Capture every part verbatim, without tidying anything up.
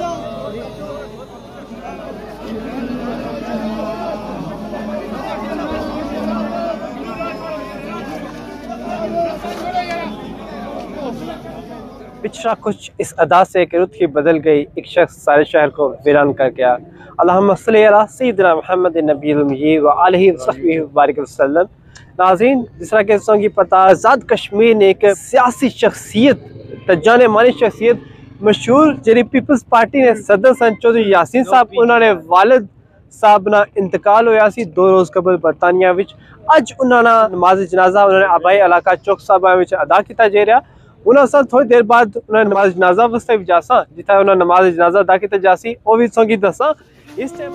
پچھڑا کچھ اس ادا سے کہ رت کی بدل گئی، ایک شخص سارے شہر کو ویران کر گیا۔ اللہم صلی علی سیدنا محمد نبی الامی و آلہ وصحبہ وبارک وسلم۔ ناظرین، جس طرح کہ سنگی پتہ آزاد کشمیر نے ایک سیاسی شخصیت، جانے مانی شخصیت، مشہور جڑی پیپلز پارٹی نے صدر سن چودھری یاسین صاحب، انہوں نے والد صاحب نا انتقال ہویا سی دو روز قبل برطانیہ وچ۔ اج انہوں نے نماز جنازہ انہوں نے آبائی علاقہ چوک صاحب وچ ادا کیتا جا رہا۔ انہوں نے تھوڑی دیر بعد انہوں نے نماز جنازہ واسطے بھی جاسا، جتھا انہوں نے نماز جنازہ ادا کیتا جاسی، وہ بھی سنگی دساں اس ٹائم۔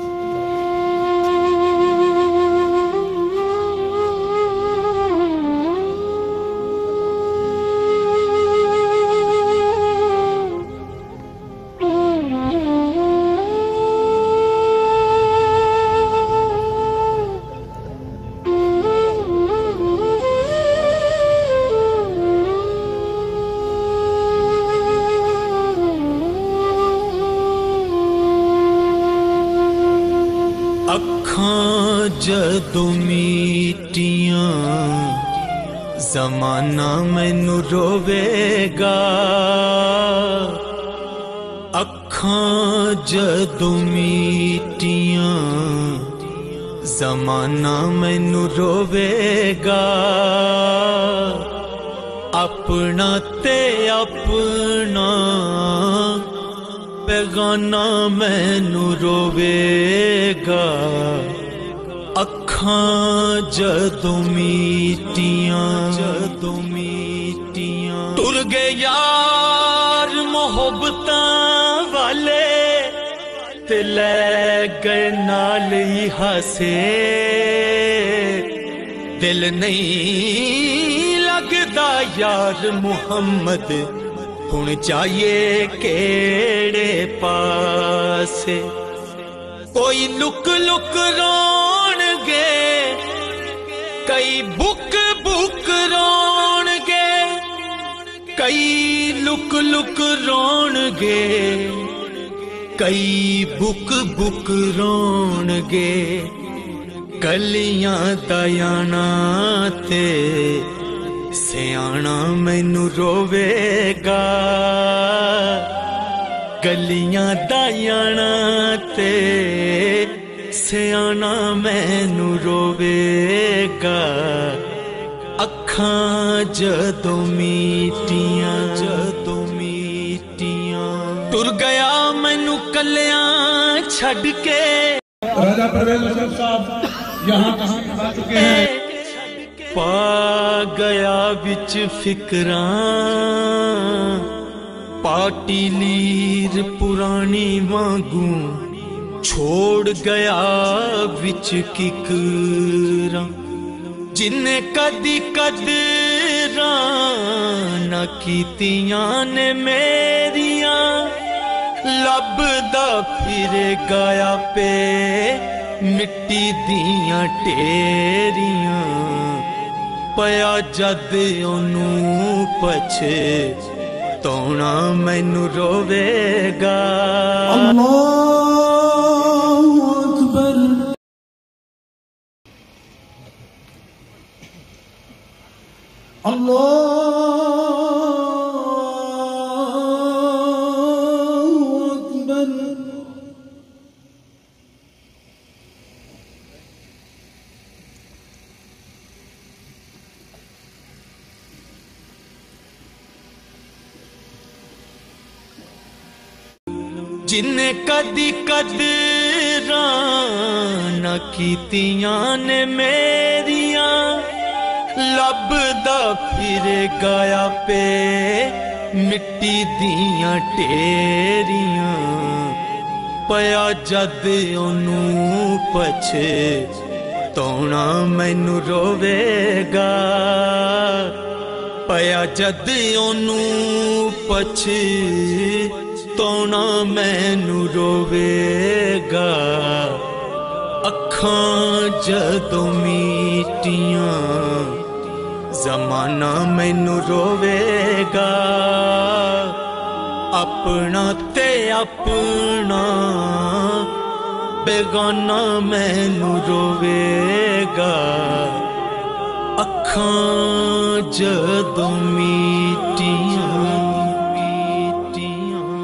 اکھاں جدوں میٹیاں زمانہ مینوں روے گا، اکھاں جدوں میٹیاں زمانہ مینوں روے گا، اپنا تے اپنا بیگانہ مینوں روے گا، اکھاں جدوں میٹیاں جدوں میٹیاں ٹر گئے یار محبتاں والے، تے لے گئے نال ہی ہاسے، دل نہیں لگدا یار محمد ہن چاہیے کیڑے پاسے، کوئی لک لک رون گے، کئی بک بک رون گے، کئی لک لک رون گے، کئی بک بک رون گے، گلیاں دیانا تے سیانا مینوں روے گا، گلیاں دیانا تے سیانا مینوں روے گا، اکھاں جدوں میٹیاں جدوں میٹیاں ٹر گیا مینوں کلیاں چھڈ کے۔ راجہ پرویز حسین صاحب یہاں تشریف لا چکے ہیں۔ پا گیا وچ فکراں پارٹی لیر پرانی وانگوں، چھوڑ گیا وچ ککراں، جن کدی قدراں نہ کیتیاں نے میریاں، لبدا پھرے گایا پہ مٹی دیاں ٹیریاں، پیا جد اونوں پچھے تونا مینوں روے گا۔ اللہ اکبر، اللہ اکبر، جن کدی قدراں نہ کیتیاں نے میریاں، لبدا پھرے گایا پہ مٹی دیاں ٹیریاں، پیا جد اونوں پچھے تونا مینوں روے گا، پیا جد اونوں پچھے تونا مینوں روے گا، اکھاں جدوں میٹیاں زمانہ مینوں روے گا، اپنا تے اپنا بیگانہ مینوں روے گا اکھاں جدوں میٹیاں میٹیاں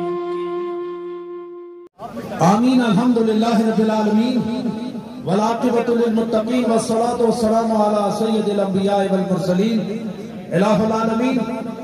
آمین الحمدللہ رب العالمین والعاقبۃ للمتقین والصلاۃ والسلام علی سید الانبیاء والمرسلین الہ العالمین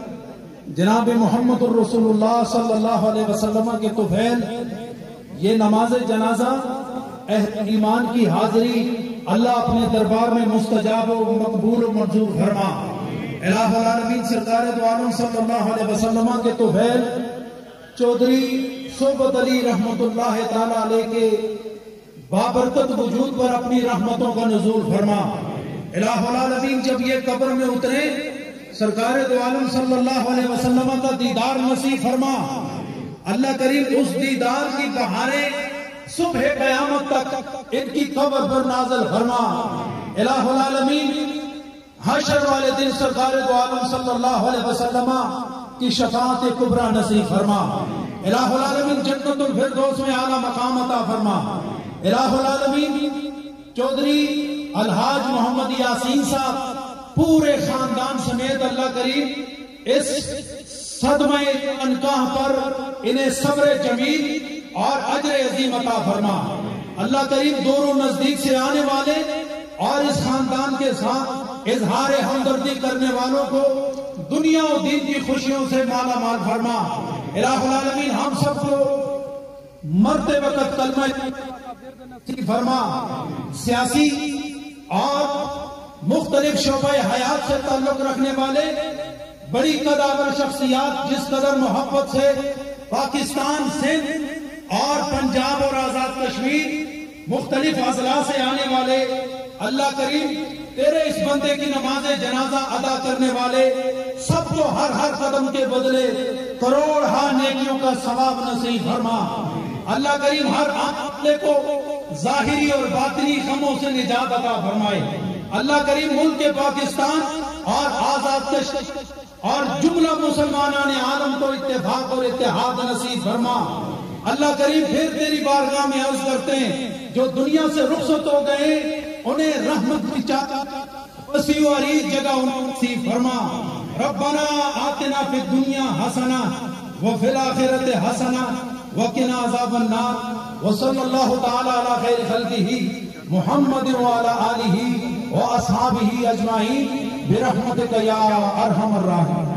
جناب محمد الرسول اللہ صلی اللہ علیہ وسلم کے طفیل یہ نماز جنازہ اہل ایمان کی حاضری اللہ اپنے دربار میں مستجاب و مقبول و منظور فرما۔ الہ العالمین سرکار دو عالم صلی اللہ علیہ وسلم کے طفیل چودھری صحبت علی رحمت اللہ تعالی علیہ کے بابرکت وجود پر اپنی رحمتوں کا نزول فرما۔ الہ العالمین جب یہ قبر میں اترے سرکار دو عالم صلی اللہ علیہ وسلم کا دیدار نصیب فرما۔ اللہ کریم اس دیدار کی بہاریں صبح قیامت تک ان کی قبر پر نازل فرما۔ الہ العالمین حشر والے دن سرکار دو عالم صلی اللہ علیہ وسلم کی شفاعت کبریٰ نصیب فرما۔ الہ العالمین جنت الفردوس میں اعلیٰ مقام عطا فرما۔ الہ العالمین چودھری الحاج محمد یاسین صاحب پورے خاندان سمیت اللہ کریم اس صدمہ انکاہ پر انہیں صبر جمیل اور اجر عظیم عطا فرما۔ اللہ کریم دور و نزدیک سے آنے والے اور اس خاندان کے ساتھ اظہار ہمدردی کرنے والوں کو دنیا و دین کی خوشیوں سے مالا مال فرما۔ الہ العالمین ہم سب کو مرتے وقت کلمہ نصیب فرما۔ سیاسی اور مختلف شعبہ حیات سے تعلق رکھنے والے بڑی قدر شخصیات جس قدر محبت سے پاکستان سندھ اور پنجاب اور آزاد کشمیر مختلف اضلاع سے آنے والے اللہ کریم تیرے اس بندے کی نماز جنازہ ادا کرنے والے سب کو ہر ہر قدم کے بدلے کروڑ ہا نیکیوں کا ثواب نصیب فرما۔ اللہ کریم ہر عقیدے کو ظاہری اور باطنی غموں سے نجات عطا فرمائے۔ اللہ کریم ملک پاکستان اور آزاد کشمیر اور جملہ مسلمانان عالم کو اتفاق اور اتحاد نصیب فرما۔ اللہ کریم پھر تیری بارگاہ میں عرض کرتے ہیں جو دنیا سے رخصت ہو گئے انہیں رحمت کی چاہت وسیع و عریض جگہ نصیب فرما۔ ربنا آتنا فی الدنیا حسنہ وفی الآخرۃ حسنہ وقنا عذاب النار وصلی اللہ تعالی علی خیر خلقہ محمد وعلی آلہ واصحابہ اجمعین برحمتک یا ارحم الراحمین۔